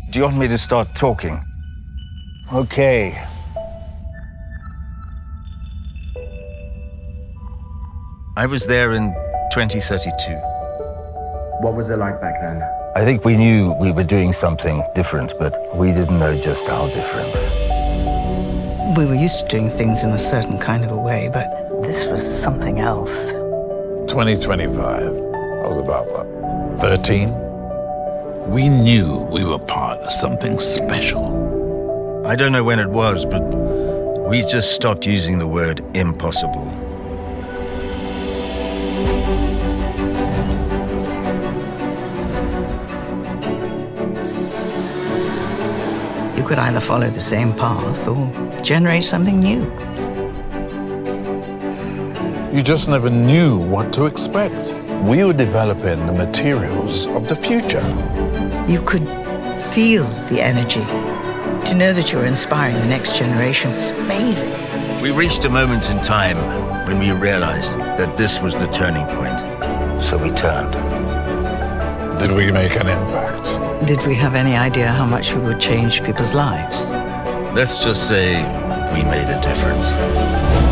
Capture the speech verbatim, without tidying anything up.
Do you want me to start talking? Okay. I was there in twenty thirty-two. What was it like back then? I think we knew we were doing something different, but we didn't know just how different. We were used to doing things in a certain kind of a way, but this was something else. twenty twenty-five. I was about, what, thirteen? We knew we were part of something special. I don't know when it was, but we just stopped using the word impossible. You could either follow the same path or generate something new. You just never knew what to expect. We were developing the materials of the future. You could feel the energy. To know that you were inspiring the next generation was amazing. We reached a moment in time when we realized that this was the turning point. So we turned. Did we make an impact? Did we have any idea how much we would change people's lives? Let's just say we made a difference.